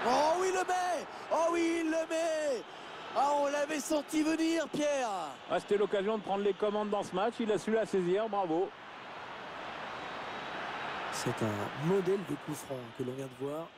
Oh oui, il le met. Oh oui, il le met. Ah, on l'avait senti venir, Pierre. Ah, c'était l'occasion de prendre les commandes dans ce match. Il a su la saisir. Bravo. C'est un modèle de coup franc que l'on vient de voir.